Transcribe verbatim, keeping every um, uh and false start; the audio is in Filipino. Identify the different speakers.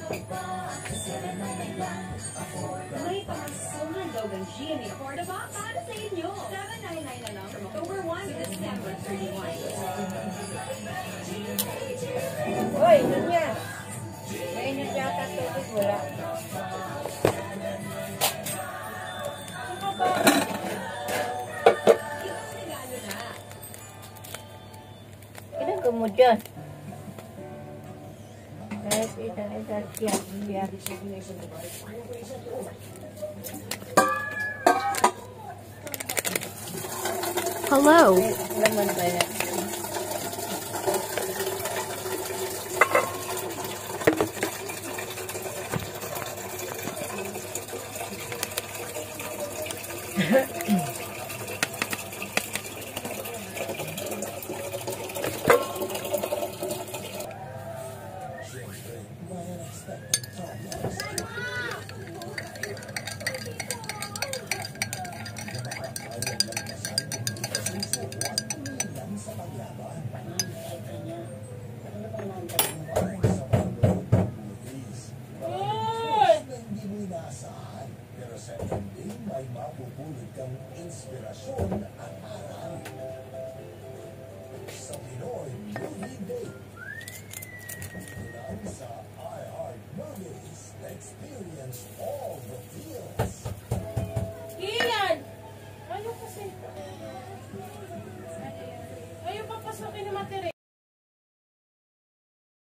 Speaker 1: May pamasungan daw ng G M A Cordova para sa inyo. seven ninety-nine na lang from October first to December thirty-first.
Speaker 2: Hoy, yun yan. Mainit yata tubig, wala. Ilan ka mo dyan? Kahit isang isang siyak, siyak.
Speaker 3: Hello.
Speaker 2: Laman ba yan?
Speaker 4: May mapupulot kang inspirasyon at aral sa Pinoy Movie Day. Tulang sa iHeart Movies, experience all the feels.